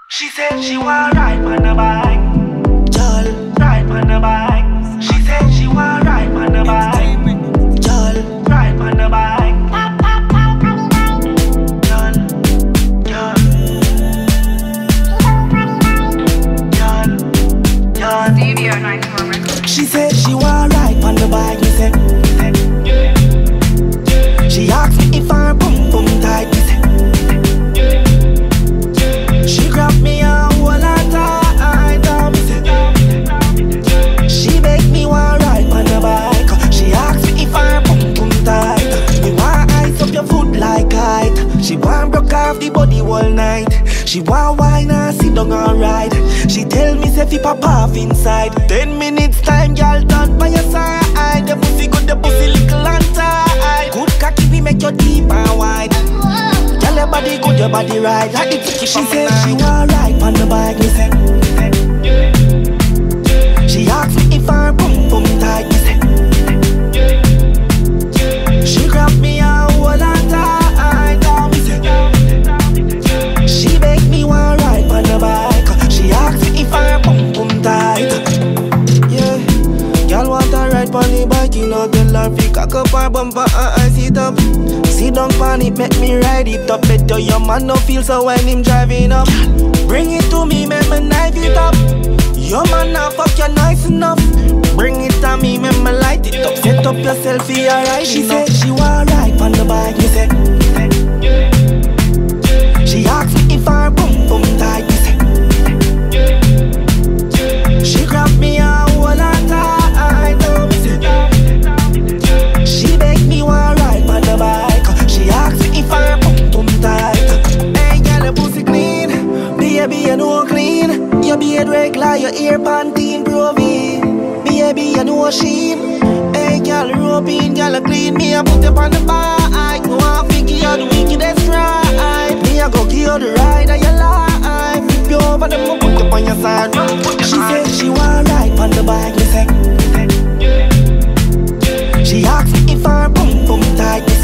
She said she want ride on the bike. Jal, Ride on the bike. She said she want ride on the bike. Jal, Ride on the bike. Jal, jal, jal, jal. Studio 91 Records. she said she want ride on the bike. Me say, she asked me if her boom boom tight. Me say, she grabbed me and hold her tight. Me say, she begged me want ride on the bike. She asked me if her boom boom tight. Me want ice up your foot like kite. She want broke off the body all night. She want wine and sit down and ride. She tell me say fi pop off inside. 10 minutes time, girl, done by your side. The pussy good, the pussy little and tight. Good cocky, we make you deep and wide. Girl, your body good, your body right. Like the ticket. She said she want ride on the bike. Me say, she asked me if her boom boom tight. Me say, she grabbed me and hold her tight. Me say, she begged me want ride on the bike. She asked me if her boom boom tight. Yeah, girl want to ride on the bike. You know tell her fi cock up her bumper and sit up. Sit down on it, make me ride it up. Better your man no feel so when him driving up. Bring it to me, make me knife it up. Your man now fuck you nice enough. Bring it to me, make me light it up. Set up yourself for your ride. She said she want ride on the bike. Me say, she asked me if her boom boom tight. Me say, she grabbed me and hold her tight. Me say, she begged me want ride on the bike. She asked me if her boom boom tight. Hey girl, your pussy clean, baby you know clean. Your beard regular, your ear panting proving. Baby you know sheen. Hey girl, rope in, girl clean. Me a put up on the bike. No one figure you the wickedest ride. Me a go give you the ride of your life. Flip you over the moon, put you on your side. She said she want ride on the bike. Me say, she asked me if her boom boom tight.